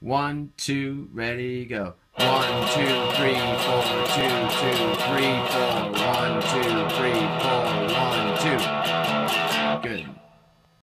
1, 2, ready, go. 1, 2, 3, 4, 2, 2, 3, 4. 1, 2, 3.